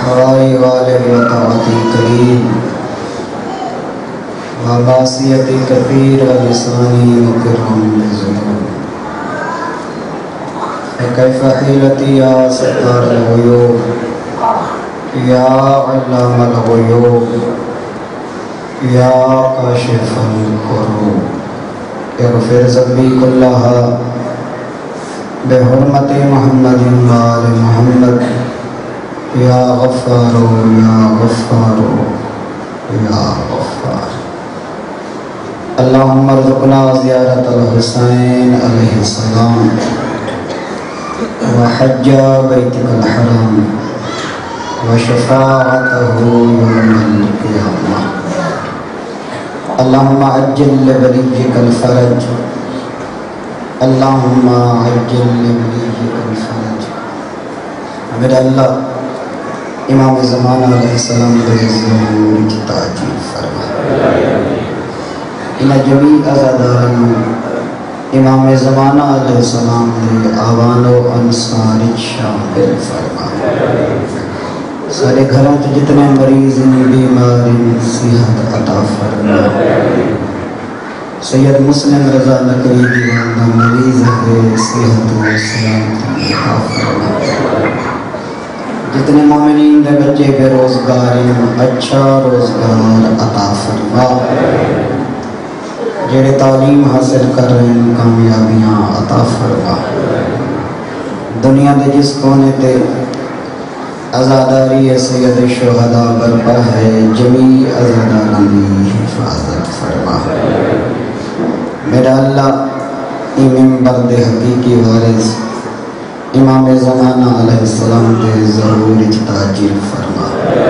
بحوائی غالب و طاعتی کریم وباسیتی کثیر لسانی مکرم بزنون کیف حیلتی یا ستار الغیوب یا علام الغیوب یا کاشف الکروب اغفر ذنبی کلہا بحرمت محمد وآل محمد یا غفار یا غفار یا غفار اللہم ارزقنا زیارت الحسین علیہ السلام وحج بیتک الحرام وشفاعته یوم القیامہ اللہم عجل لولیک الفرج اللہم عجل لولیک الفرج میرا اللہ امام زمانہ علیہ السلام دے ظہور کی تعجیل فرما انہ جمیع عزادارن امام زمانہ علیہ السلام دے آوان و انصار شامل فرما سارے گھروں سے جتنے مریض بیماری صحت عطا فرما سید مسلم رضا نقوی دیوانہ مریض ہے صحت و سلامت عطا فرما جتنے مومنین دے بچے بے روزگار اچھا روزگار عطا فرما جڑے تعلیم حاصل کر رہے ہیں کامیابیاں عطا فرما دنیا دے جس کونے تے عزاداری سید شہداء برپا ہے جمیع عزادارانی حفاظت فرما میرا اللہ منبر دے حقیقی وارث امام زمانہ علیہ السلام دے ظہور تعجیل فرما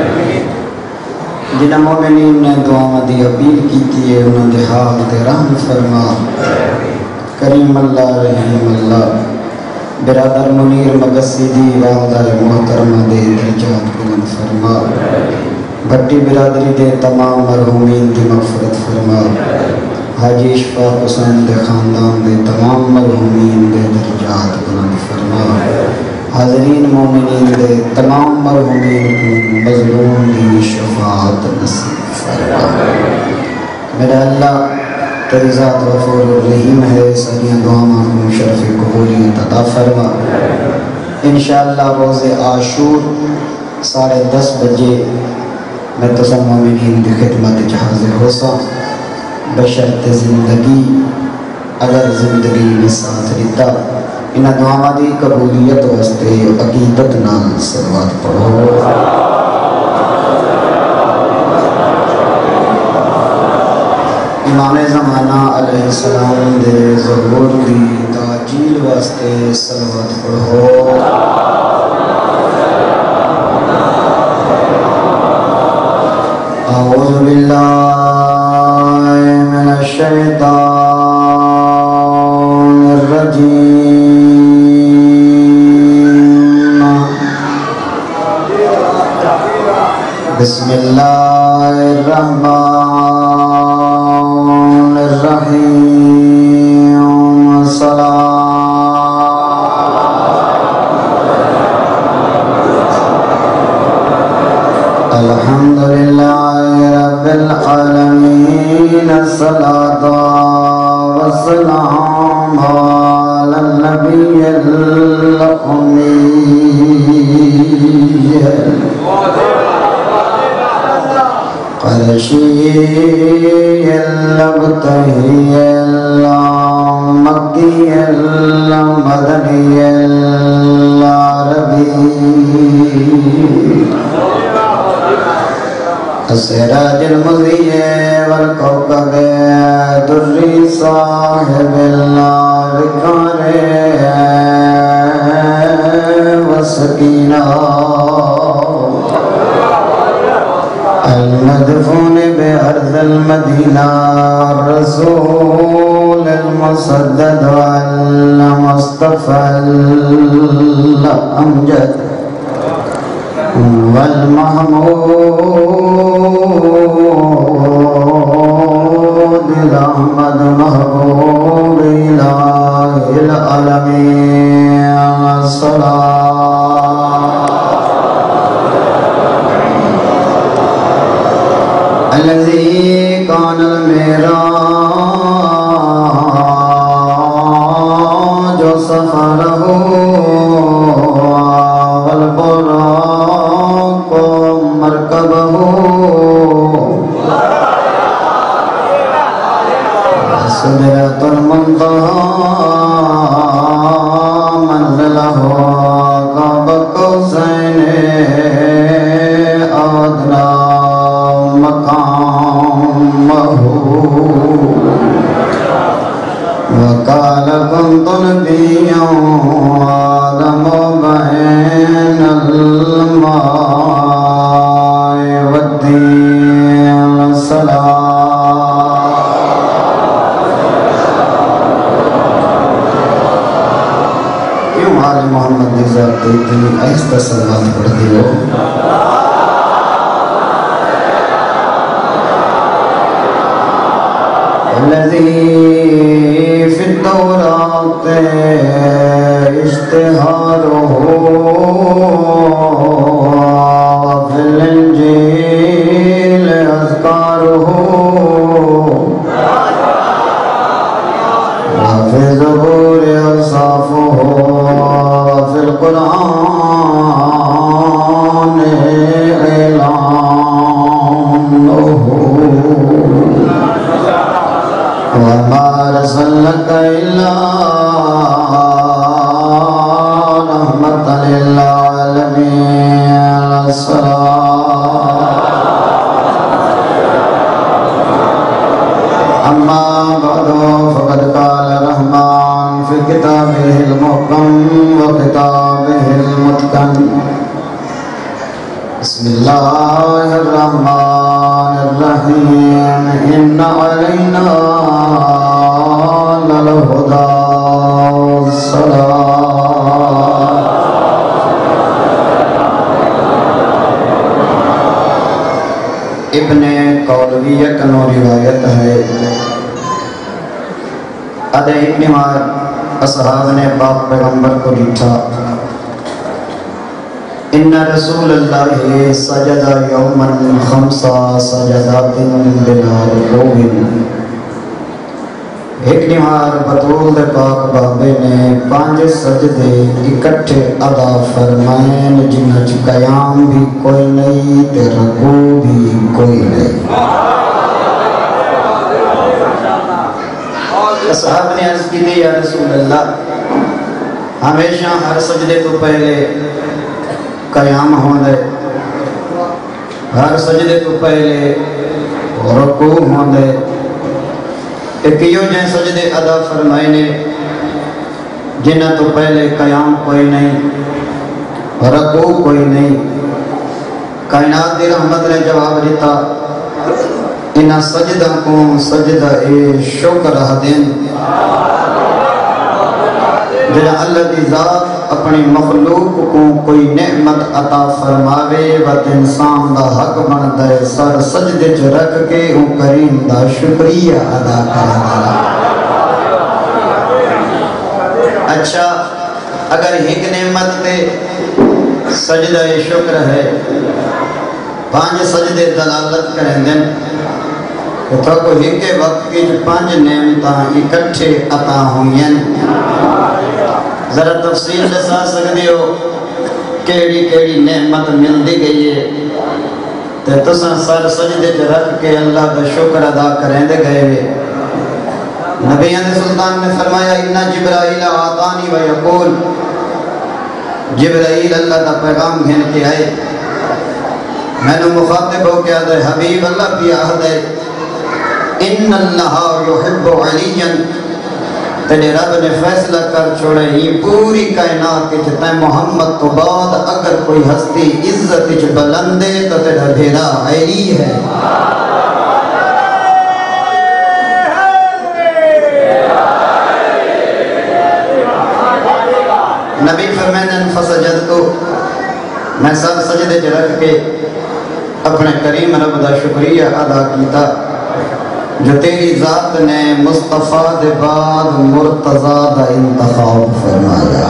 جنہ مومنین نے دعا دی اپیل کی تھی انہوں نے حال دے رحم فرما کریم اللہ رحیم اللہ برادر منیر مقصدی والدہ محترمہ دے درجات بلند فرما بھٹی برادری دے تمام مرحومین دی مغفرت فرما حاجی اشفاق حسین دے خاندان دے تمام مرحومین دے درجات بلند فرما حاضرین مومنین دے تمام مرحومین کو مظلوم دی شفاعت نصیب فرما میرا اللہ تیری ذات غفور الرحیم ہے سنیہ دعاں کو شرف قبولیت عطا فرما انشاءاللہ روز عاشور 10:30 بجے میں تمام مومنین دی خدمت حاضر ہو سا بشرط زندگی اگر زندگی میں ساتھ دیتا انہ دعا دی قبولیت واسطے عقیدت نال صلوات پڑھو امام زمانہ علیہ السلام دے ظہور دی تعجیل واسطے صلوات پڑھو اعوذ باللہ من الشیطان الرجیم بسم اللہ الرحمن الرحیم الحمدللہ رب العالمین الصلاة والسلام علی النبی الأمی قرشی اللبتہی اللمکی اللمدنی العربی السراج المضیء والکوکب دری صاحب الابکار والسکینہ المدفون بأرض المدینہ الرسول المصدد والمصطفى الأمجد والمحمود الأحمد محبوب إله العالمين الصلاة میرا جو سفر ہو والبراق مرکب ہو سدرۃ المنتہی منزلہ قاب قوسین ادنی مقامہ وقال كنت نبيا آدم بين الماء والدين السلام کیوں آل محمد دی ذات اتنی آہستہ سلوات پڑھتی ہو الذي في التوراة اشتهاره وفي الإنجيل أذكاره وفي الزبور أوصافه وفي القرآن إعلانه وما أرسلناك إلا رحمة للعالمين أما بعد فقد قال الرحمن في كتابه المحكم وكتابه المتقن بسم الله الرحمن الرحيم إن علينا للهدى والسلام ابن قولویہ کا روایت ہے ادھے ابن مار اصحاب نے پاک پیغمبر کو لکھا ان رسول اللہ سجد یوما خمسا سجدات بلا رکوع ایک نمار بطول دے پاک بابے نے 5 سجدے اکٹھے ادا فرمائیں جنہ چ قیام بھی کوئی نہیں تے رکوع بھی کوئی نہیں صحابہ نے عرض کی تھی یا رسول اللہ ہمیشہ ہر سجدے تو پہلے قیام ہوندے ہر سجدے تو پہلے رکوع ہوندے ایک یوں جائیں سجدے ادا فرمائنے جنہ تو پہلے قیام کوئی نہیں رکوع کوئی نہیں کائنات دی رحمت نے جواب دیتا انہا سجدہ کو سجدہ شکر دین جنہا اللہ دی ذات اپنی مخلوق کو کوئی نعمت عطا فرماوے وقت انسان دا حق بنتا ہے سر سجدے چ رکھ کے وہ کریم دا شکریہ ادا کرنا اچھا اگر ایک نعمت تے سجدہ شکر ہے 5 سجدے دلالت کریں دن تو کو ایک وقت کی 5 نعمتاں اکٹھے عطا ہوئیں ذرا تفصیل دسا سکتے ہو کیڑی نعمت مل دی گئی ہے تے تساں سر سجدے چ رکھ کے اللہ کا شکر ادا کریں دے گئے نبیان سلطان نے فرمایا ان جبرائیل آتانی و یقول جبرائیل اللہ کا پیغام گھن کے آئے میں نے مخاطب ہو کے آدھے حبیب اللہ بھی آدھے ان اللہ یحب علیاً تیرے رب نے فیصلہ کر چھوڑے یہ پوری کائنات کے چھتے محمد تو بعد اگر کوئی ہستی عزت چھ بلندے تو تیرا بھیرا علی ہے نبی فرمائن فسجدتو میں سب سجدے چ رکھ کے اپنے کریم رب دا شکریہ ادا کیتا جو تیری ذات نے مصطفیٰ دے بعد مرتضیٰ دا انتخاب فرمایا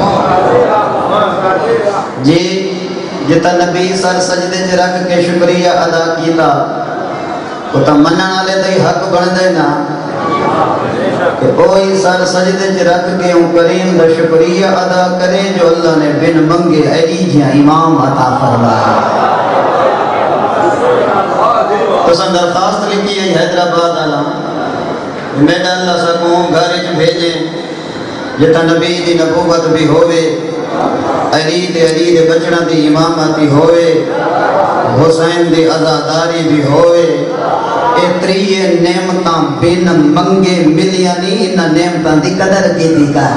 جی جتا نبی سر سجدے چ رکھ کے شکریہ ادا کیتا وہ تو منن والے دا ہی حق بندا ہے نا کہ کوئی سر سجدے چ رکھ کے ان کریم دا شکریہ ادا کرے جو اللہ نے بن منگے علی جہاں امام عطا فرمایا. تو سن درخواست لکھی ہے حیدرآباد والا میڈا اللہ سکوں گھر چ بھیجیں جتا نبی دی نبوت بھی ہوئے علی دے بچنا دی امامتی ہوئے حسین دی عزاداری بھی ہوئے اتری نعمتاں بن منگے ملیا نہیں انہاں نعمتاں دی قدر کی تھی کر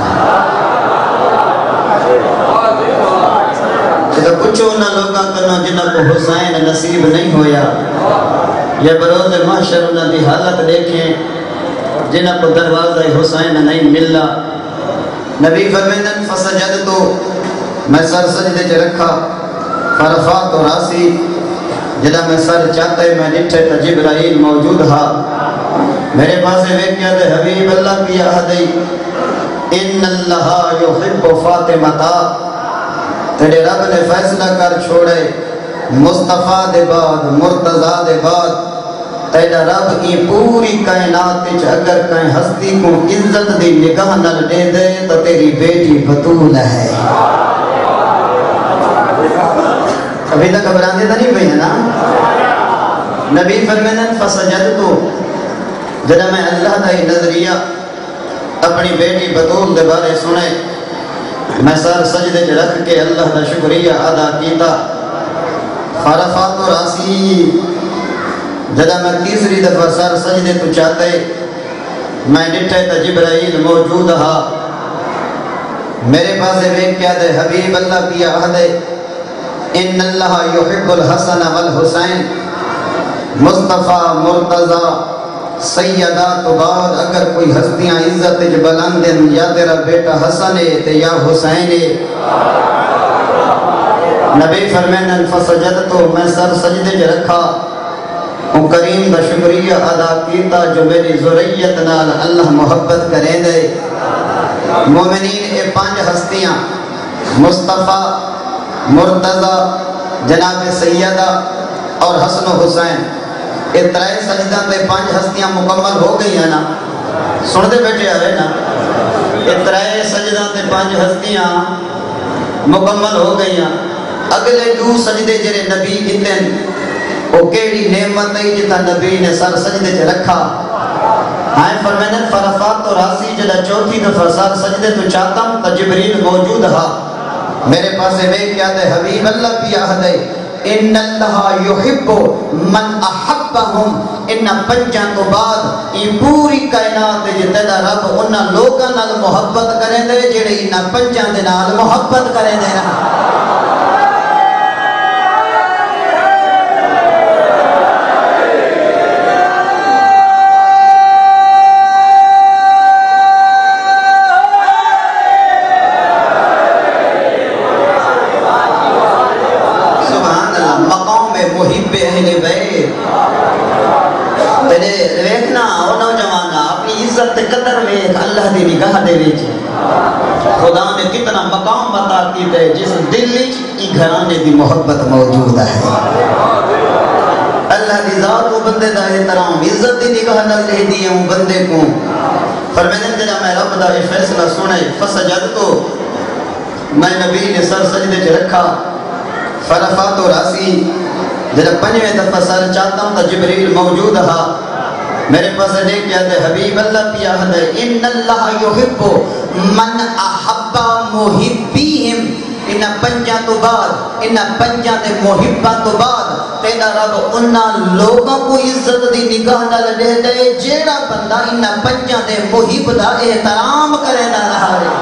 جتا پچھو انہاں لوگاں کنو جنہاں کو حسین نصیب نہیں ہویا یا بروز محشر انہاں دی حالت دیکھیں جنہاں کو دروازہ حسین نہیں ملنا. نبی فرمیدن فسجد تو میں سر سجدے چ رکھا فرفات و راسی جدا میں سر چاہتے میں ڈٹھے تا جبرائیل موجود ہا میرے پاس ویکیا دے حبیب اللہ کی آہدی ان اللہ یحب فاطمتا تیرے رب نے فیصلہ کر چھوڑے مصطفیٰ دے بعد مرتضیٰ دے بعد تیرا رب کی پوری کائنات وچ اگر کہیں ہستی کو عزت دی نگاہ نال دے دے تو تیری بیٹی بطول ہے. ابھی تک گھبرانے تو نہیں پہ ہے نا. نبی فرمائن فسجد تو جب میں اللہ کا نظریہ اپنی بیٹی بطول دے بارے سنے میں سر سجدے چ رکھ کے اللہ کا شکریہ ادا کیتا. فرفعت راسی جب میں تیسری دفعہ سر سجدے تو چاہتے میں ڈٹھے تا جبرائیل موجود ہا میرے پاس ایک کیا دے حبیب اللہ کی عہد ان اللہ یحب الحسن والحسین مصطفیٰ مرتضیٰ سیدات بعد اگر کوئی ہستیاں عزت بلندن یا تیرا بیٹا حسن ہے یا حسین ہے. نبی فرمائن فسجد تو میں سر سجدے چ رکھا وہ کریم کا شکریہ ادا کیتا جو میری ذریت نال اللہ محبت کریں دے. مومنین اے 5 ہستیاں مصطفیٰ مرتضیٰ جناب سیدہ اور حسن و حسین یہ 3 سجدہ تے 5 ہستیاں مکمل ہو گئی ہیں نا. سن دے بیٹھے آئے نا یہ 3 سجدہ تے 5 ہستیاں مکمل ہو گئی ہیں. اگلے 2 سجدے جرے نبی کتن وہ کیڑی نعمت ہے جتا نبی نے سر سجدے چ رکھا. ہائے فرمائن فرفات و راسی جدا چوتھی دفعہ سر سجدے تو چاہتا ہوں تا جبریل موجود ہا میرے پاس ایک کیا دے حبیب اللہ کی عہد ہے ان اللہ یحب من احبہم ان 5 تو بعد یہ پوری کائنات جے تیرا رب انہاں لوگاں نال محبت کریں دے جڑے ان 5 دے نال محبت کریں دے نا. اللہ دی نگاہ دے وچ خدا نے کتنا مقام عطا کیتا ہے جس دل وچ گھرانے دی محبت موجود ہے. اللہ دی ذات کو بندے دا احترام عزت دی نگاہ نال دے دی ہے بندے کو. فرمایا جڑا میں رب دا فیصلہ سنے فسجد تو میں نبی نے سر سجدے چ رکھا فرفعت راسی جڑا 5ویں دفعہ سر چاہتا ہوں تو جبریل موجود ہا میرے پاس دیکھ کیا دے حبیب اللہ کی عہد ہے ان اللہ یحب من احب محبیہم ان 5 تو بعد ان 5 دے محبہ تو بعد تیرا رب انہاں لوگوں کو عزت دی نگاہ نال دے دے جیڑا بندہ ان 5 دے محب دا احترام کرے نہ رہا ہے.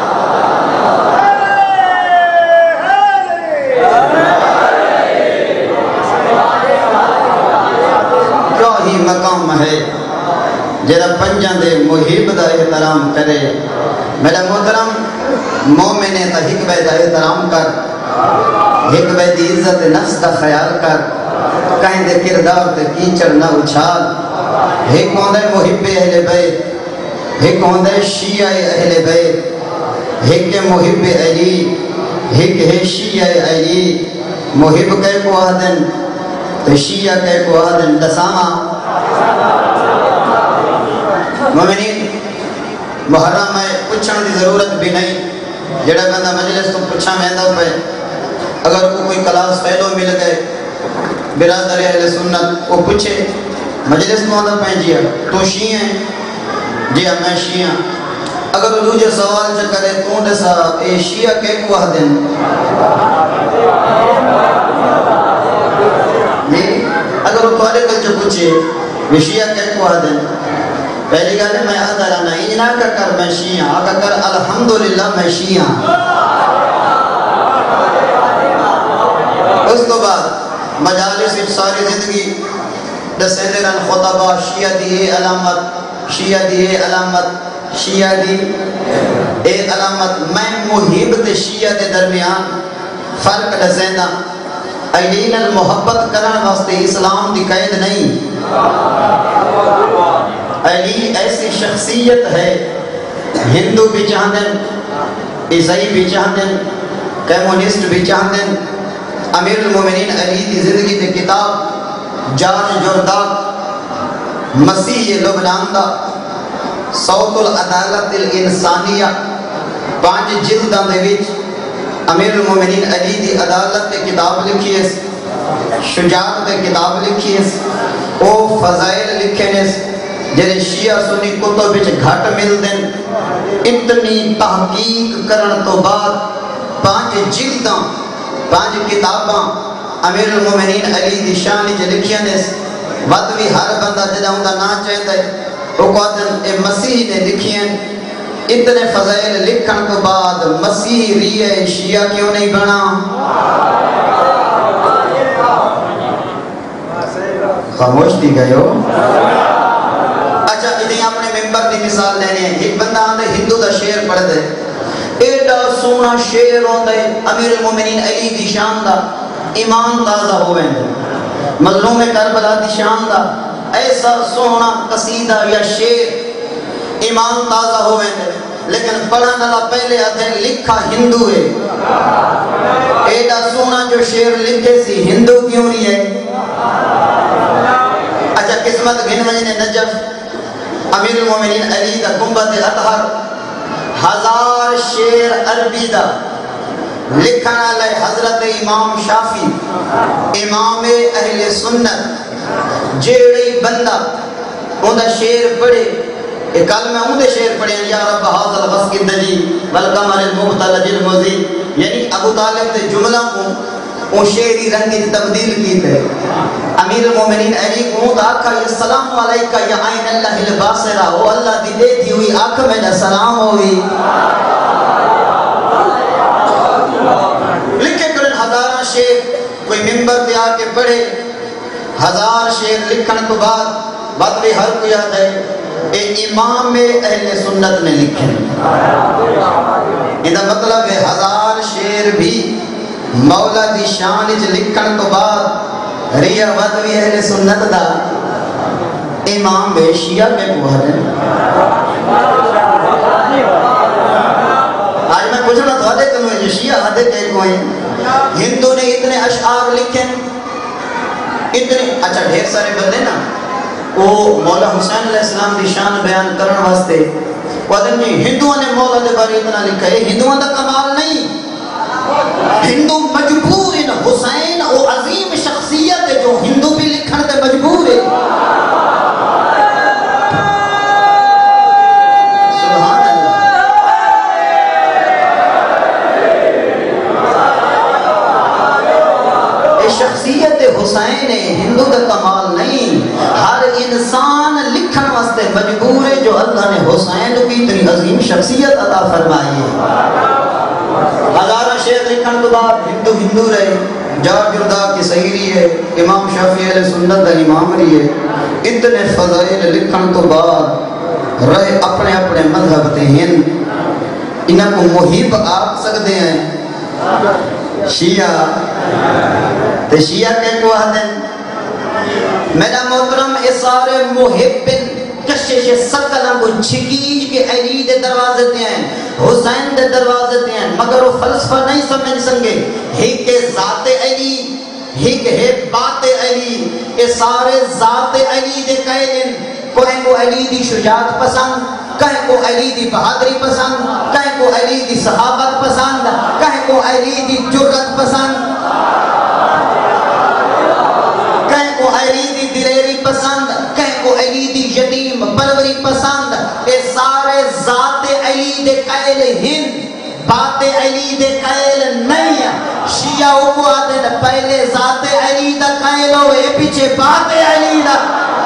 کیا ہی مقام ہے جڑا 5 دے محب دا احترام کرے. میرا محترم مومن تا حکمہ دا احترام کر حکمہ دی عزت نفس دا خیال کر کہیں دے کردار تے کیچڑ نہ اچھال. ایک ہوندے محب اہل بیت ایک ہوندے شیعہ اہل بیت ایک محب علی ایک ہے شیعہ علی. محب کہے کو آدن تو شیعہ کہے کو آدن دسامہ مومنین محرم ہے پوچھن دی ضرورت بھی نہیں جڑا بندہ مجلس تو پوچھا ویندا پے اگر کوئی کلاس فیلو مل گئے برادر اہل سنت وہ پوچھے مجلس کو آدھا پہنچیا تو شیعہ ہیں جی میں شیعہ اگر وہ جو سوال چا کرے تو دسا اے شیعہ کے کو آدھن اگر وہ توارے کل جو پوچھے وہ شیعہ کے کو آدھن پہلی گانے میں آدھا لانا انجنا کا کر میں شیعہ آقا کر الحمدللہ میں شیعہ اس تو بعد مجالس ساری زندگی دسیندران خطبہ شیعہ دی اے علامت شیعہ دی اے علامت شیعہ دی اے علامت میں محب دے شیعہ دے درمیان فرق دسیندہ ایلین المحبت کرن واسطے اسلام دی قید نہیں علی ایسی شخصیت ہے ہندو بھی چاہدن عیسائی بھی چاہدن کمیونسٹ بھی چاہدن امیر المومنین علی دی زندگی دی کتاب جارج جرداق مسیح لبنان دا صوت العدالت الانسانیہ 5 جلداں دے وچ امیر المومنین علی دی عدالت دی کتاب لکھی ہے شجاعت دی کتاب لکھی ہے او فضائل لکھے نے جنہیں شیعہ سنی کتب بچ گھٹ مل دیں اتنی تحقیق کرن تو بعد 5 جلداں 5 کتاباں امیر المومنین علی دی شانی جو لکھیاں نے وقت بھی ہر بندہ جدہ ہوں دا نا چاہتا ہے وہ قادر اے مسیح نے لکھیاں اتنے فضائل لکھن تو بعد مسیح ریہ شیعہ کیوں نہیں بنا خاموش دی گئے ہو اچھا ادھیں اپنے ممبر دی مثال لینے ہیں ایک بندہ آندھے ہندو دا شعر پڑھ دے ایڈا سونا شعر ہوندے امیر المومنین علی دی شان دا ایمان تازہ ہوئے مظلوم کربلا دی شان دا ایسا سونا قصیدہ یا شعر ایمان تازہ ہوئے لیکن پڑھانا اللہ پہلے آدھے لکھا ہندو ہے ایڈا سونا جو شعر لکھے سی ہندو کیوں نہیں ہے اچھا قسمت گھن وجن نجف امیر المومنین علی دا گنبد اطہر 1000 شعر عربی دا لکھنا لئے حضرت امام شافی امام اہل سنت جیڑی بندہ اندھا شعر پڑھے ایک کل میں اندھے شعر پڑھے یا رب حاضر غسک دلی والقمر المبتلج الموزی یعنی ابو طالب دے جملہ کو وہ شعری رنگی تبدیل کی تھے امیر المومنین علی کو آکھا یا السلام علیکہ یا عین اللہ الباصرہ وہ اللہ دی دیتی ہوئی آکھا میں نے سلام ہوئی لکھے کرن 1000 شعر کوئی ممبر پہ آکے پڑھے 1000 شعر لکھن تو بعد بھی ہر کوئی آتا ہے اے امام اہل سنت نے لکھے یہ مطلب ہے 1000 شعر بھی مولا دی شان وچ لکھن تو بعد ریا ودوی اہل سنت دا امام بے شیعہ کے بوہر ہے آج میں پوچھنا تو آدھے کنویں جو شیعہ آدھے کے کوئیں ہندو نے اتنے اشعار لکھیں اتنے اچھا ڈھیر سارے بندے نا وہ مولا حسین علیہ السلام دی شان بیان کرن واسطے وہ آدھے نہیں ہندووں نے مولا دے بارے اتنا لکھا ہے ہندووں دا کمال نہیں ہندو مجبور ہیں حسین وہ عظیم شخصیت ہے جو ہندو بھی لکھن دے مجبور ہے سبحان اللہ یہ شخصیت حسین ہے ہندو کا کمال نہیں ہر انسان لکھن واسطے مجبور ہے جو اللہ نے حسین کی اتنی عظیم شخصیت عطا فرمائی ہے 1000 شعر لکھن تو بعد ہندو رہے جارج جرداق کی سہیری ہے امام شافعی علیہ سنت دا امام رہی ہے اتنے فضائل لکھن تو بعد رہے اپنے اپنے مذہب تے ہیں انہاں کو محب آپ سکتے ہیں شیعہ تے شیعہ کے کو آدھیں میرا محترم اس سارے محب کشش سکلوں کو چھکیج کے علی دے دروازے تے ہیں حسین دے دروازے تے ہیں مگر وہ فلسفہ نہیں سمجھ سنگے ہی کہ ذات علی ہک ہے بات علی اے سارے ذات علی دے قائلن کوئی کو علی دی شجاعت پسند کہیں کو علی دی بہادری پسند کہیں کو علی دی صحابت پسند کہیں کو علی دی جرت پسند کہیں کو علی دی دلیری پسند کہیں کو علی دی یتیم پروری پسند اے سارے ذات علی دے قائل ہن بات علی دے قائل نہیں شیعہ کو آدھے پہلے ذات علی دا قائل ہوئے پیچھے بات علی دا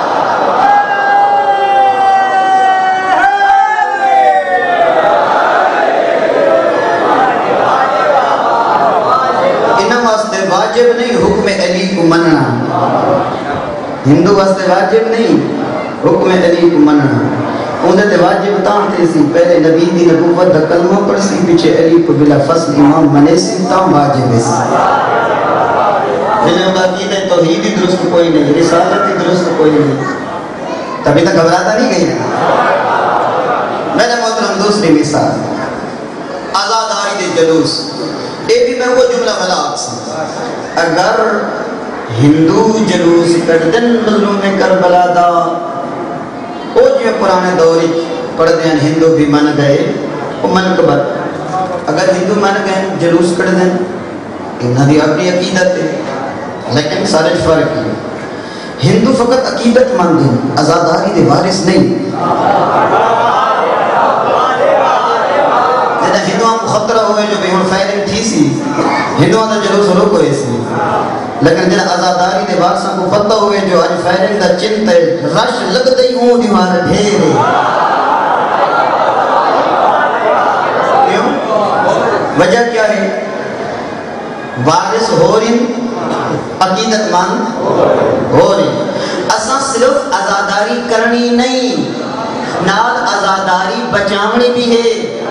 واجب نہیں حکم علی کو مننا ہندو واسطے واجب نہیں حکم علی کو مننا اندھے واجب تاں تھے سی پہلے نبی دی نبوت دا کلمہ پڑھ سی پیچھے علی کو بلا فصل امام منے سی تاں واجب ہے جنہیں باقی دے توحیدی درست کوئی نہیں رسالتی درست کوئی نہیں تبھی تک گھبراتا نہیں گئی میں نے محترم دوسری مثال آزاداری دے جلوس اے بھی میں وہ جملہ بلا آپ سے اگر ہندو جلوس کردن مظلوم کربلا دا او جو پرانے دوری پڑھ دیں ہندو بھی من گئے وہ من کبر اگر ہندو من گئے جلوس کردن انہاں دی اپنی عقیدت ہے لیکن سارے فرق ہے ہندو فقط عقیدت مند ہیں آزاداری دے وارث نہیں ہندوان کو خطرہ ہوئے جو بھی ہون فائرنگ تھی سی ہندوان دا جلوس روک ہوئے سی لیکن جنہ آزاداری دے وارثاں کو پتہ ہوئے جو آج فائرنگ دا چنت رش لگتے ہی ہوں دیوار ڈھیرے کیوں؟ وجہ کیا ہے؟ وارث ہو رہی عقیدت مند ہو رہی اساں صرف آزاداری کرنی نہیں نال آزاداری بچاونی بھی ہے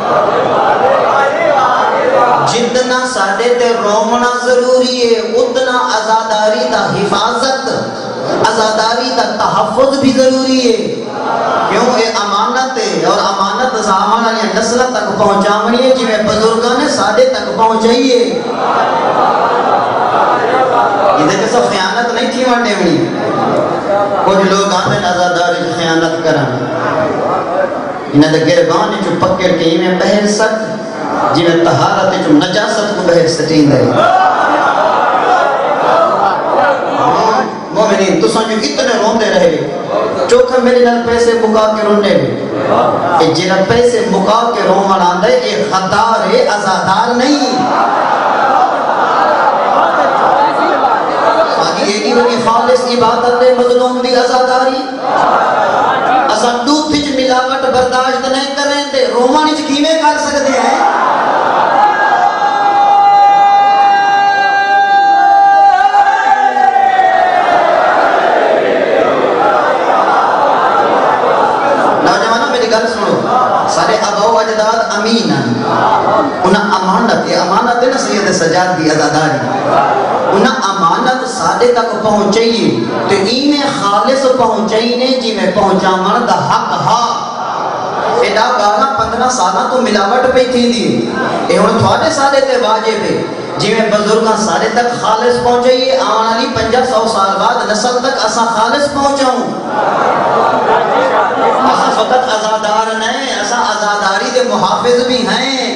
جتنا ساڑے تے رومنا ضروری ہے اتنا آزاداری دا حفاظت آزاداری دا تحفظ بھی ضروری ہے کیوں یہ امانت ہے اور امانت سامان علی نسل تک پہنچاونی ہے جی میں بزرگاں نے ساڑے تک پہنچائیے یہ دیکھیں سب خیانت نہیں تھی وانٹے ہوئی کچھ لوگ آتے ہیں آزاداری خیانت کرن انہیں دے گربان جو پکڑ کے ہی میں بہر سکت جی میں طہارت جو نجاست کو بہر سٹین دے مومنین تو سنجو اتنے روندے رہے چوکھا میرے نال پیسے مکا کے رونے بھی جنہ پیسے مکا کے رومن آندے یہ خطار ہے ازادار نہیں آگی ایڈی بنی خالص عبادت ہے مظلوم دی ازاداری اساں دودھ وچ ملاوٹ برداشت نہیں کریں تے رومن وچ کیویں کر سکتے ہیں نوجوانوں میری گل سنو سارے آبا و اجداد امین انہاں امانت ہے امانت ہے نا سید سجاد دی ازاداری انہاں امانت سادے تک پہنچائیے تو ایمیں خالص پہنچائینے جی میں پہنچامن دا حق ہا ایڈا 12-15 سالہ تو ملاوٹ پہ تھی دی اے ہون تھوڑے سالے تے واجب ہے جی میں بزرگاں سارے تک خالص پہنچائیے آن علی 50-100 سال بعد نسل تک اسا خالص پہنچاؤں اسا فقط ازادار نہیں اسا ازاداری دے محافظ بھی ہیں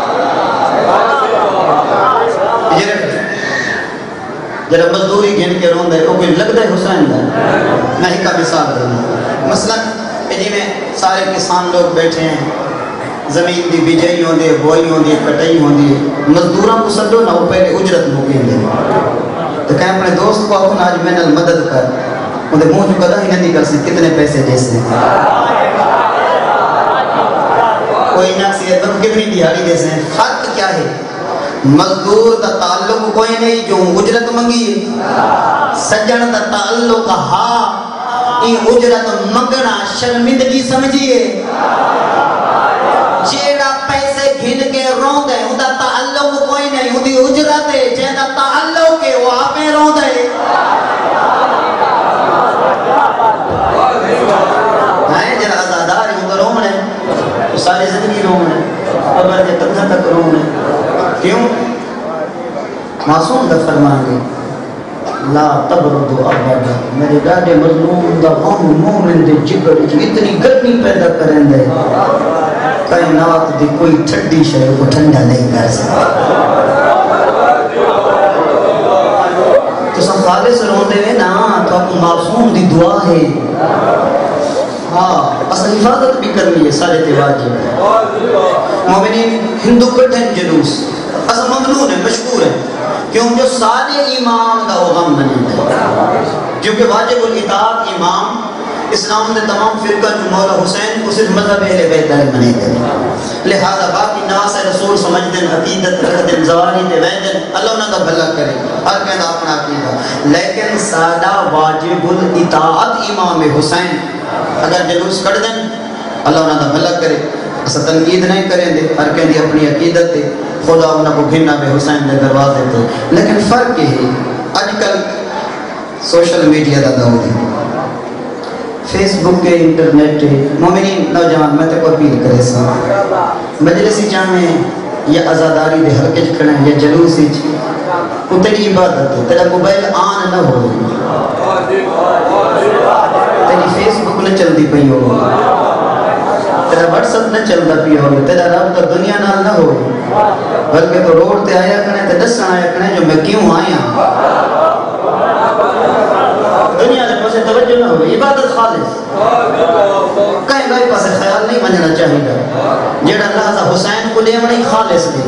جرہ مزدوری گھن کے رون دے کو کوئی لگ دے حسین دے میں ہی کا مثال دے مثلا جی میں سارے کسان لوگ بیٹھے ہیں زمین دی بیجائی ہوں دے بوائی ہوں دے کٹائی ہوں دے مزدوراں کو سلو نہ وہ پہلے اجرت موقعیں دے تو کہیں اپنے دوست کو اپنا آج میں نے مدد کر انہیں منہ جو قدہ ہی نہیں کر سکتے کتنے پیسے دے سے کوئی ناکسیت بک کتنی دیہاڑی دے سے فرق کیا ہے مزدور دا تعلق کوئی نہیں جو اجرت منگی سجن دا تعلق ہاں یہ اجرت منگنا شرمندگی سمجھئے جیڑا پیسے گھن کے رون دے ان دا تعلق کوئی نہیں ان دی اجرت ہے جیڑا تعلق ہے وہ آپ میں رون دے جیڑا ازادار ہے ان دا رون ہے ساری زندگی رون ہے قبر کے تک رون ہے کیوں؟ معصوم دا فرمان گئی لا تبردو ابدا میرے ڈاڈے مظلوم دا غم مومن دے جگر اتنی گرمی پیدا کریں دے کائنات دی کوئی ٹھنڈی شے کو ٹھنڈا نہیں کر سکتا تو سب خالص روندے ہیں نا تو آپ معصوم دی دعا ہے ہاں اصل حفاظت بھی کرنی ہے سارے تواجب ہے مومنین ہندو کٹھن جلوس اصل ممنون ہے مشکور ہے کیوں جو سارے امام دا وہ غم بنی ہے کیونکہ واجب الاطاعت امام اسلام دے تمام فرقہ جو مولا حسین کو صرف مذہب اہل بیت بنے گئے لہذا باقی نواس رسول سمجھ دیں عقیدت رکھ دیں زواری دے ویدن اللہ انہوں کا بھلا کرے ہر کہنا اپنا عقیدہ لیکن سادہ واجب الاطاعت امام حسین اگر جلوس کر دیں اللہ انہوں کا بھلا کرے اسا تنقید نہیں کریں دے ہر کہنے اپنی عقیدت دے خدا انہوں کو گھننا بے حسین دے دروازے دے لیکن فرق یہ ہے آج کل سوشل میڈیا دا دور ہے فیس بک کے انٹرنیٹ مومنین نوجوان میں تے کو اپیل کرے سا مجلسی جامع یا ازاداری دے حلقے کھڑے یا جلوسی کو تیری عبادت ہے تیرا موبائل آن نہ ہو تیری فیس بک نہ چل دی پئی ہو تیرا واٹس اپ نہ چلتا پی ہو تیرا رابطہ دنیا نال نہ ہو بلکہ تو روڈ تے آیا کرنے تے دسنا آیا کرنے جو میں کیوں آیا دنیا سے پاسے توجہ نہ ہو عبادت خالص کہیں گائی پاسے خیال نہیں بننا چاہیے گا جیڑا لحظہ حسین کو لے منی خالص دی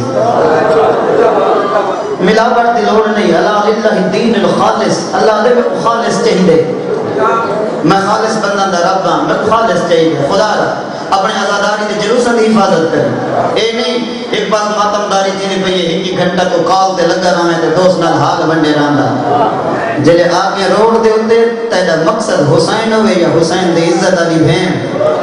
ملاوٹ دی لوڑ نہیں اللہ للہ الدین الخالص اللہ دے میں خالص چاہیے میں خالص بندہ دا رب ہوں میں خالص چاہیے خدا رہا اپنے آزاداری دے جلوسہ دی حفاظت کریں اے نہیں ایک بات ماتمداری تینے پہ یہ ایک گھنٹہ تو کال تے لگا رہا ہے تے دوست نال حال بننے رہا جلے آگے روڈ دے ہوتے تیرا مقصد حسین ہوئے یا حسین دے عزت علی بہن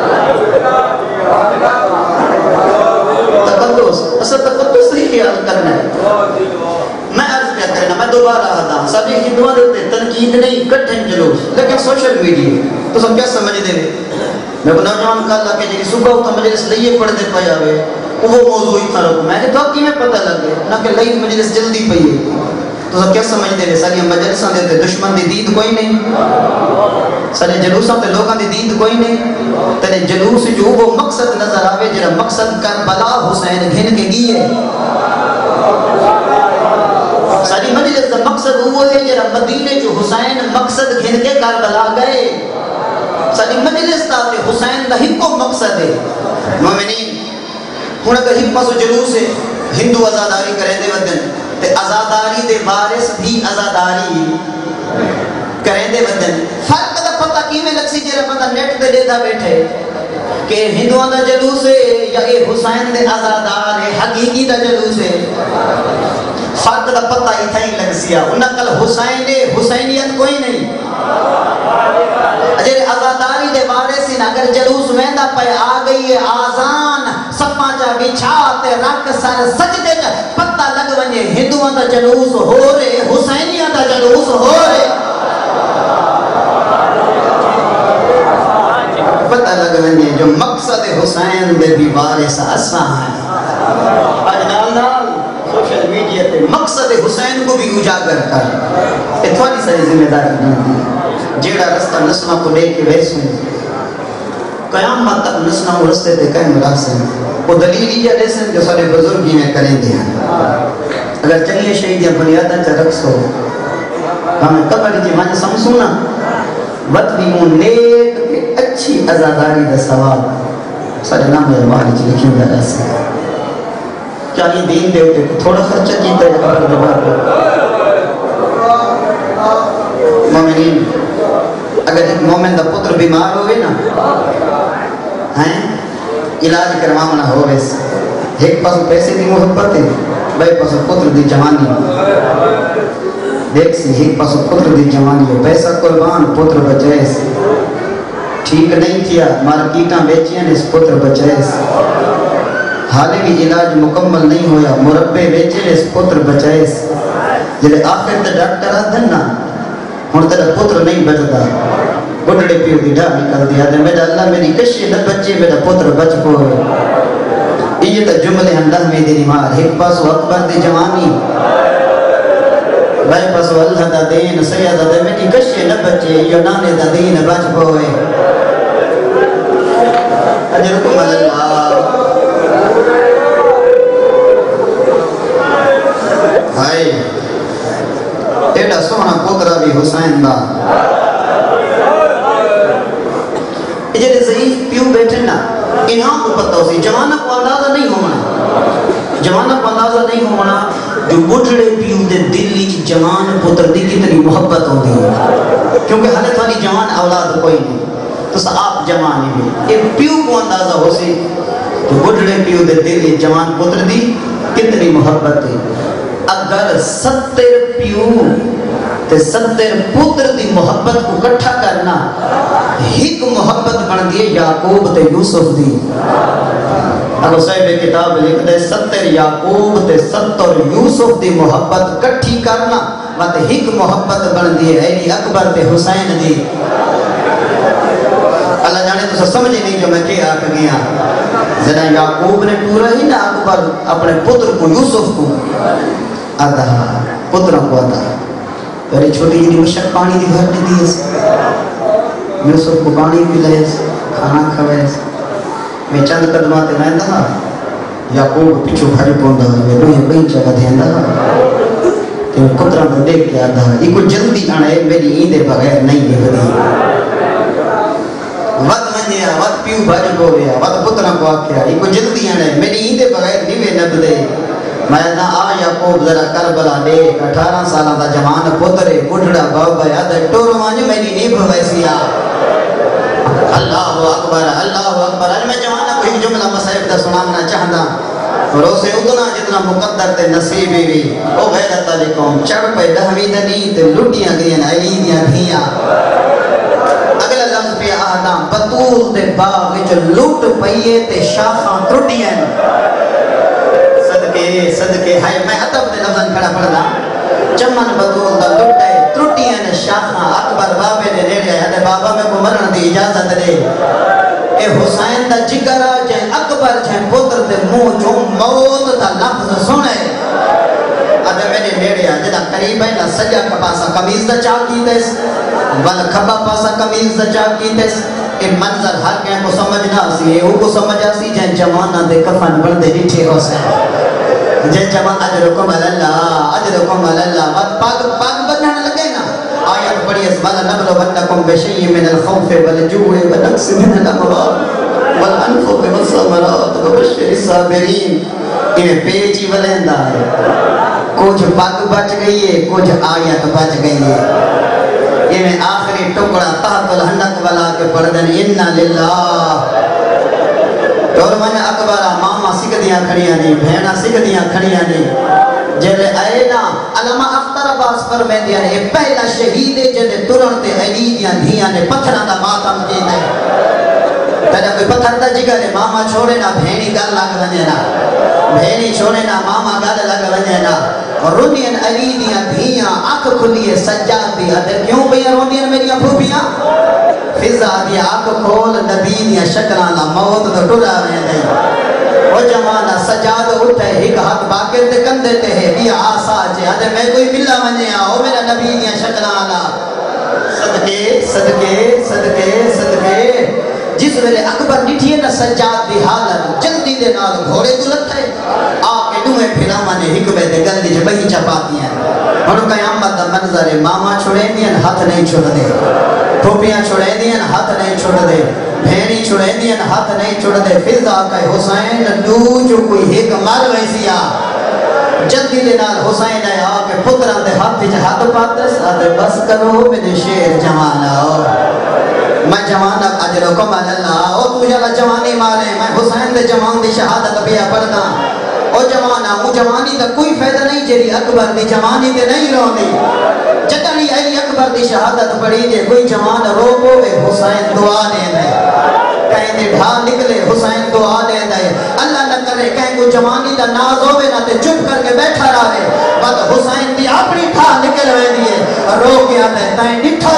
تقدس اصل تقدس ہی خیال کرنا ہے میں عرض کیا کرنا میں دوبارہ آتا سبھی ہندوان دیتے تنقید نہیں کٹھن جلوس لیکن سوشل میڈیا تو سب کیا سمجھ دے رہے میں کو نوجوان کہا کہ جی صبح ہوتا مجلس لئیے پڑھ دے پایا ہوئے وہ موضوع ہی تھا رکھو میں نے تو کی میں پتہ لگ گئے نہ کہ لئی مجلس جلدی پئی ہے تو سب کیا سمجھ دے رہے ساری مجلساں دیتے دشمن دی دید کوئی نہیں سارے جلوساں تے لوگاں دی دید کوئی نہیں تیرے جلوس جو وہ مقصد نظر آوے جرا مقصد کربلا حسین گھن کے گئے ساری مجلس کا مقصد وہ ہے جرا مدینے جو حسین مقصد گھن کے کربلا گئے ساری مجلس تاتے حسین کا ہی کو مقصد ہے مومنین ہون اگر ہی پاسو جلوس ہے ہندو ازاداری کریں دے ودن تے ازاداری دے وارث بھی ازاداری کریں دے ودن فرق دا پتہ کی میں لکسی جیرہ پتہ نیٹ دے دیتا بیٹھے کہ ہندوان دا جلوس ہے یا اے حسین دے ازادار ہے حقیقی دا جلوس ہے فرق دا پتہ ہی تھا ہی لگسیا انہا کل حسین حسینیت کوئی نہیں اجر ازاداری دے وارثین اگر جلوس ویندا پہ آ گئی ہے آزان سپا جا بچھاتے رکھ سر سجدے جا پتہ لگ ونجے ہندوان دا جلوس ہو رہے حسینیت دا جلوس ہو رہے پتہ لگ ونجے جو مقصد حسین دے بھی وارث اساں ہیں آج نال نال سوشل میڈیا تے مقصد حسین کو بھی اجاگر کر یہ تھوڑی ساری ذمہ داری نہیں جیڑا رستہ نسلوں کو لے کے ویسوں قیامت تک نسلوں کو رستے تے قائم راسیں وہ دلیل یہ لیسن جو سارے بزرگی میں کریں دے ہیں اگر چلیے شہیدیاں بنیادہ چا رکھ سو ہمیں قبر جی مانے سمسونا وطبی مون نیک اچھی ازاداری دا سواب سارے نام ارمانی جی لکھیں دا ایسے کیا یہ دین دے ہوتے تھوڑا خرچہ کیتا ہے قبر دبار مومنین اگر ایک مومن دا پتر بیمار ہوئے نا علاج کروانا ہوئے ایک پاس پیسے دی محبت ہے بھائی پاس پتر دی جوانی دیکھ سی ایک پاس پتر دی جوانی ہے پیسہ قربان پتر بچائے سے ٹھیک نہیں کیا مارکیٹاں بیچیاں اس پتر بچائے سے حالے بھی علاج مکمل نہیں ہویا مربے بیچے اس پتر بچائے سے جلے آخر تے ڈاکٹر آدھن نا ہون تیرا پتر نہیں بچتا گھٹڑے پیو دی ڈھا نکل دیا دے میرا اللہ میری کشی نہ بچے میرا پتر بچ پوئے یہ تا جملے ہم لہمی دی نمار ایک پاسو اکبر دی جوانی رائی پسو اللہ دا دین سیدہ دے میٹی کشے نہ بچے یہ نانے دا دین بچ پوئے اجرکم اللہ ہائے ایڈا سونا پوترا بھی حسین دا جیسے ضعیف پیو بیٹھے نا انہاں کو پتہ ہو سی جوانہ کو اندازہ نہیں ہونا جوانہ کو اندازہ نہیں ہونا جو بڑھڑے پیو دے دلی جوان پتر دی کتنی محبت ہوتی ہے کیونکہ حالت والی جوان اولاد کوئی نہیں تو آپ جوانی بھی ایک پیو کو اندازہ ہو سی جو بڑھڑے پیو دے دلی جوان پتر دی کتنی محبت ہے اگر 70 پیو تے 70 پتر دی محبت کو کٹھا کرنا ایک محبت بن دیئے یعقوب تے یوسف دی اگر صاحب کتاب لکھ دے 70 یعقوب تے 70 یوسف دی محبت کٹھی کرنا بات ایک محبت بن دیئے علی اکبر تے حسین دی اللہ جانے تو سمجھے نہیں جو میں کیا آکھ گیا ذرا یعقوب نے پورا ہی نہ اکبر اپنے پتر کو یوسف کو آدھا پتروں کو آدھا پہلے چھوٹی جنی مشک پانی دی گھر نے دیئے یوسف کو پانی پلائے کھانا کھوائے میں چند قدماتے میں دہا یعقوب پیچھو بھائی پوندہ میں روحے بہن جگہ دھین دہا کہ پتروں کو دیکھ کے آدھا یہ کو جلدی آنے میری ایندے بغیر نہیں ہے بدی وقت منجیا وقت پیو بھائی کو گیا وقت پتروں کو آکھیا یہ کو جلدی آنے میری ایندے بغیر نیوے نب دے میں نہ آ یعقوب ذرا کربلا دیکھ 18 سالہ دا جوان پترے بڑھڑا بابا یاد ہے ٹورو مانجو میری نیب ویسی آ اللہ اکبر آج میں جوانا کوئی جملہ مسائب دا سنامنا چاہتا روسے اتنا جتنا مقدر تے نصیبی بھی او غیرت علیکم چڑھ پہ دہوی دنی تے لٹیاں گئیں علی دیاں دھیاں اگلا لفظ پہ آدھا بطول دے باغ جو لٹ پئیے تے شاخاں ٹرٹیاں صدقے ہائے میں عطب دے لفظاں کھڑا پڑھنا چمن بطول دا لٹے ٹرٹیاں نے شاخاں اکبر بابے نے نیڑے آیا بابا میں کو مرن دی اجازت دے اے حسین دا جگر جائیں اکبر جائیں پتر دے منہ جو موت دا لفظ سنے ادھے میرے نیڑے آیا جدا قریب ہے نا سجا کا پاسا قمیز دا چاک کی تیس والا کھبا پاسا قمیز دا چاک کی تیس اے منظر ہر کہیں کو سمجھنا سی اے کو سمجھا سی جائیں جوانہ دے کفن بردے ڈیٹھے حسین جائیں جوان اجرکم اللہ پاک بننا لگے نا آیت پڑھی اس والا نبلونکم بشیء من الخوف والجوع ونقص من الاموال والانفس والثمرات وبشر الصابرین یہ پیچی ولیندا ہے کچھ پاک بچ گئی ہے کچھ آیت بچ گئی ہے یہ آخری ٹکڑا تحت الحنک والا کے پڑھدن انا للہ اور میں اکبرہ ماما سکھدیاں کھڑیاں نہیں بہنہ سکھدیاں کھڑیاں نہیں جلے آئے نا علامہ اختر عباس پر میں دیا نے پہلا شہید جلے ترن تے علی دیاں دھیاں نے پتھرہ دا ماتم کی دے تجھا کوئی پتھر دا جگر ہے ماما چھوڑے نا بھینی گل لگ ونجے نا بھینی چھوڑے نا ماما گل لگ ونجے نا رونین علی دیاں دھیاں آنکھ کھلیے سجاد دیا در کیوں بھیا رونین میری پھوپیاں فضا دیا آنکھ کھول نبی دیا شکرانا موت دا ٹرا میں دے وہ جمانہ سجاد اٹھے ایک ہاتھ باقر دے کن دیتے ہیں بیا آسا چے آدھے میں کوئی ملہ منجے آؤ میرا نبی دیا شکرانا صدقے جس ویلے اکبر نٹھیے نا سجاد دی حالت جلدی دے نال گھوڑے دلت ہے آکے دوئے پھراما نے حکمے دے گل دی جبہی چپاتی ہیں انہوں قیامت دا منظر ماما چھوڑے دیا ہاتھ نہیں چھوڑ دے ٹوپیاں چھوڑے دیا ہاتھ نہیں چھوڑ دے بھینی چھوڑے دیا ہاتھ نہیں چھوڑ دے فضا کہ حسین لو جو کوئی ایک مر ویسی آ جلدی دے نال حسین ہے آکے پتران دے ہاتھ جا ہاتھ پاتس آدھے بس کرو میرے شیر جوانا میں جوانا اجرکم اللہ او تو جالا جوانی مارے میں حسین دے جوان دی شہادت بیا پڑھنا او جوانا مو جوانی دا کوئی فیدہ نہیں جیری اکبر دی جوانی دے نہیں روندی جتنی علی اکبر دی شہادت پڑھی دے کوئی جوان رو بوے حسین دعا دے دے کہیں دے ڈھا نکلے حسین دعا دے دے اللہ نہ کرے کہیں کو جوانی دا ناز ہوئے نہ تے چپ کر کے بیٹھا رہے بات حسین دی اپنی ڈھا نکل ہوئے دیئے رو گیا دے تائیں نٹھا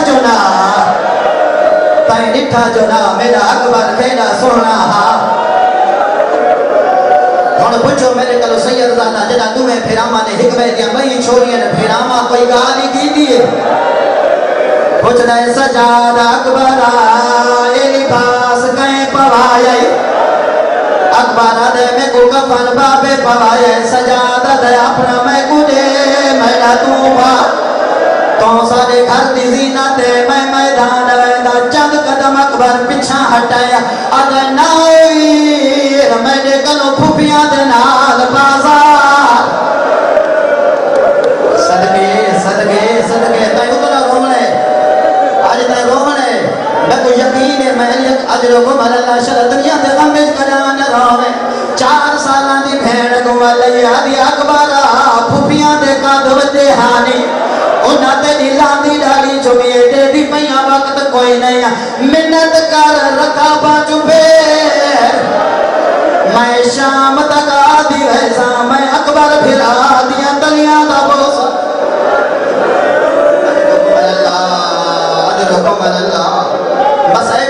جو نا میرا اکبر کہنا سونا ہن پوچھو میرے کلو سید زادہ جڑا دوویں پھراواں نے ہک دیا بئی چھوڑیاں نے پھراواں کوئی گال ہی کیتی ہے پوچھدا ہے سجادہ اکبر اے لباس کہیں پوایا اکبر دے میں کو کفن بابے پوایا سجادہ دے اپنا میں کو دے میرا تو با تو سارے گھر دی زینت میں میدان ویندا چند قدم اکبر پیچھے ہٹایا اگر نائی میرے کلو پھوپیاں دے نال بازار صدقے صدقے صدقے تے اتنا رونے آج تے رونے میں کو یقین ہے میں اجر کو مل اللہ شر دنیا دے غم وچ کڈاں نہ روے 4 سالاں دی بھین کو مل آدی اکبر پھوپیاں دے کاندھ وچ ہانی انہاں تے دلاں دی ڈالی چوبی تے دی پیاں وقت کوئی نہیں منت کر رکابا چوبے میں شام تک آدھی ویسا میں اکبر پھرا دیا تلیاں دا بوس ادرکم اللہ مسائب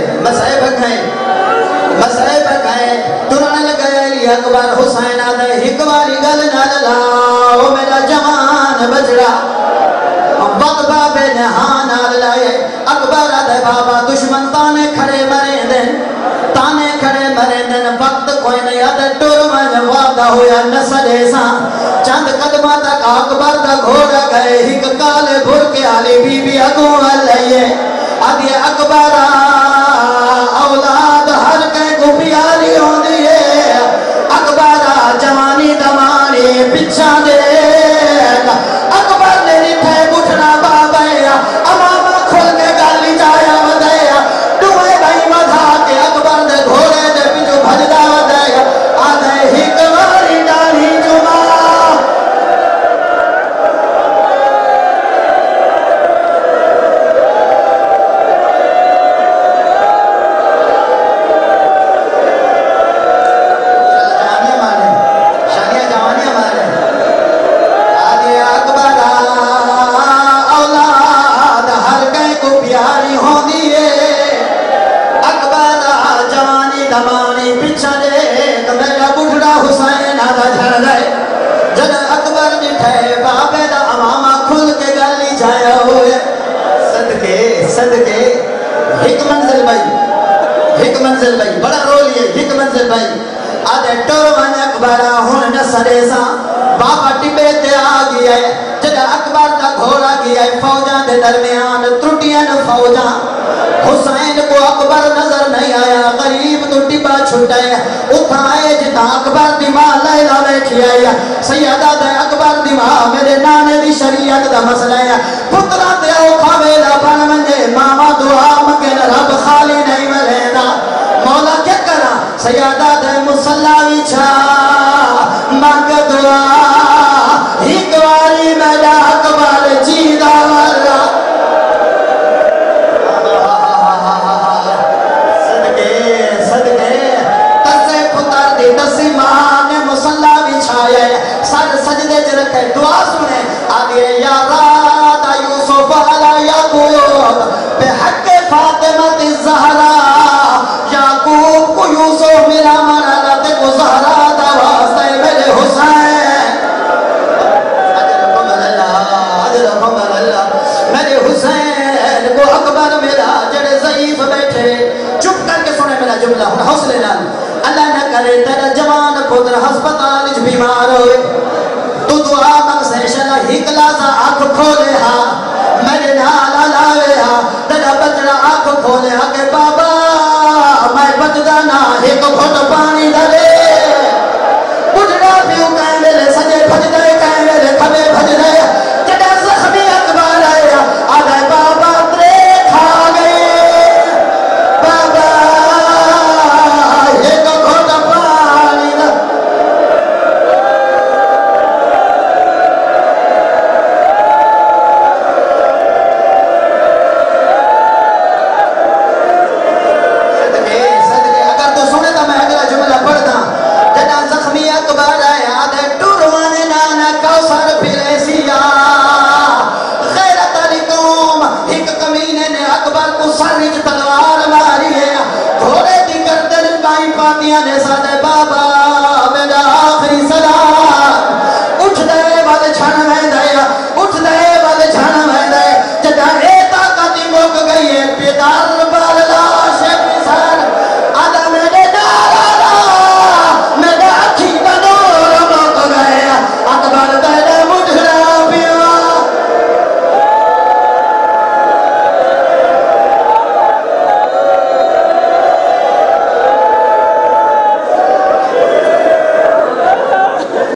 کھائیں ترن لگئے لی اکبر حسین آدھے ہکواری گل نہ لاؤ میرا جوان بچڑا وقت بابے نہان آل لائے اکبر آدھے بابا دشمن تانے کھڑے مرے دن وقت کوئی نہیں آدھے ٹور من وعدہ ہویا نسلے سا چند قدمہ تک اکبر دا گھوڑا گئے ہک کالے بھر کے آلی بی بی اگوں لئیے آدھے اکبر اولاد ہر کہیں کو پیاری ہوں دیئے اکبر جوانی دمانی پچھا دے اکبر نے نٹھے بٹھنا بابیا امامہ کھل کے گالی جایا ودیا دوئے بھائی مدھا کے اکبر دے گھوڑے دے پچھو بھجدہ ودیا آدھے ہکواری ڈالی جمعہ بڑا رول یہ ایک منزل بھائی آدھے ٹور ون اکبر ہون نسرے سا بابا ٹبے تے آگیا ہے جدہ اکبر دا گھوڑا گیا ہے فوجاں دے درمیان ترٹیاں فوجاں حسین کو اکبر نظر نہیں آیا غریب تو ٹبا چھٹائے اتھائے جتا اکبر دی ماں لیلہ بیٹھی آیا سیدہ دے اکبر دی ماں میرے نانے دی شریعت دا مسئلہ ہے پترہ دے او کھاویلا بن منجے ماما دعا مگن رب خالی نہیں ملینا مولا کیا کرا سیادہ دے مسلحی چھا مانگ دعا ایک واری میرا اکبر جیدہ والا صدقے تسے پتر دی تسی مان مسلحی چھایا سر سجدے جو رکھے دعا سنے آدھے یا رات یوسف علی یعقوب بحق فاطمہ الزہرا یعقوب کو یوسف ملا مرالت کو زہرا دا واسطے میرے حسین اجرکم اللہ میرے حسین کو اکبر ملا جڑے ضعیف بیٹھے چپ کر کے سنے میرا جملہ ہن حوصلے نال اللہ نہ کرے تیرا جوان پتر ہسپتال وچ بیمار ہوئے تو دعا منگ سے شلا ہک لازا آنکھ کھولے ہاں میرے نال لاوے ہاں تیرا بچڑا آنکھ کھولے ہاں کہ بابا میں بچدا نہ ایک گھٹ پانی ڈالے